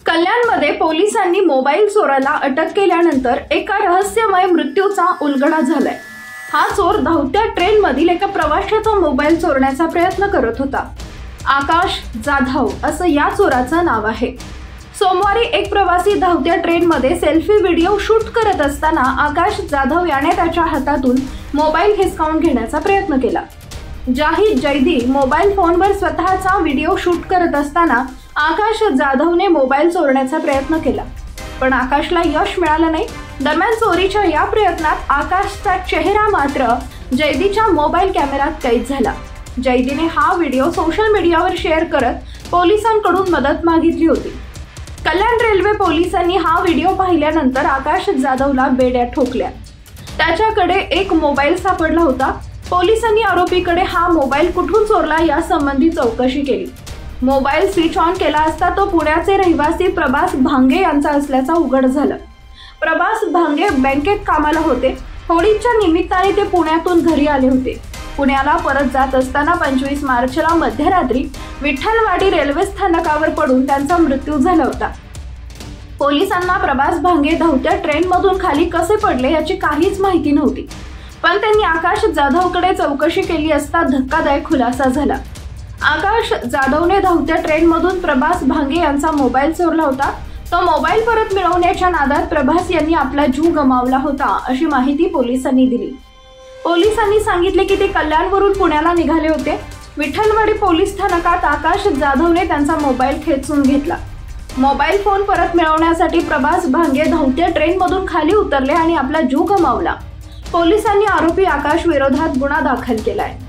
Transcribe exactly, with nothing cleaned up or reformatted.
कल्याणमध्ये पोलिसांनी मोबाईल चोराला अटक केल्यानंतर एका रहस्यमय मृत्यूचा उलगडा झालाय। हा चोर धावत्या ट्रेन मधील एका प्रवाशाचा मोबाईल चोरण्याचा प्रयत्न करत होता। आकाश जाधव असं या चोराचं नाव आहे। सोमवारी एक प्रवासी धावत्या ट्रेन मध्ये सेल्फी व्हिडिओ शूट करत असताना आकाश जाधव याने त्याच्या हातातून मोबाईल हिसकावून घेण्याचा प्रयत्न केला। जाहिद जैदी मोबाईल फोनवर स्वतःचा व्हिडिओ शूट करत असताना आकाश जाधवने मोबाईल चोरण्याचा प्रयत्न केला, पण आकाशला यश मिळालं नाही। दरम्यान चोरीच्या या प्रयत्नात आकाशचा चेहरा मात्र जैदीच्या मोबाईल कॅमेऱ्यात कैद झाला। जैदीने हा व्हिडिओ सोशल मीडियावर शेअर करत पोलिसांकडून मदत मागितली होती। कल्याण रेल्वे पोलिसांनी हा व्हिडिओ पाहिल्यानंतर आकाश जाधवला बेड्या ठोकल्या। त्याच्याकडे एक मोबाईल सापडला होता। पोलिसांनी आरोपीकडे हा मोबाईल कुठून चोरला यासंबंधी चौकशी केली। मोबाईल स्विच ऑन केला असता तो पुण्याचे रहिवासी प्रभास भांगे यांचा असल्याचा उघड झालं। प्रभास भांगे बँकेत कामाला होते। होळीच्या निमित्ताने ते पुण्यातून घरी आले होते। पुण्याला परत जात असताना पंचवीस मार्चला मध्यरात्री विठ्ठलवाडी रेल्वे स्थानकावर पडून त्यांचा मृत्यू झाला होता। पोलिसांना प्रभास भांगे धावत्या ट्रेनमधून खाली कसे पडले याची काहीच माहिती नव्हती, पण त्यांनी आकाश जाधवकडे चौकशी केली असता धक्कादायक खुलासा झाला। आकाश जाधवने धावत्या ट्रेनमधून प्रभास भांगे यांचा मोबाईल चोरला होता। तो मोबाईल परत मिळवण्याच्या नादात प्रभास यांनी आपला जीव गमावला होता अशी माहिती पोलिसांनी दिली। पोलिसांनी सांगितले की ते कल्याणवरून पुण्याला निघाले होते। विठ्ठलवाडी पोलीस स्थानकात आकाश जाधवने त्यांचा मोबाईल खेचून घेतला। मोबाईल फोन परत मिळवण्यासाठी प्रभास भांगे धावत्या ट्रेनमधून खाली उतरले आणि आपला जीव गमावला। पोलिसांनी आरोपी आकाश विरोधात गुन्हा दाखल केलाय।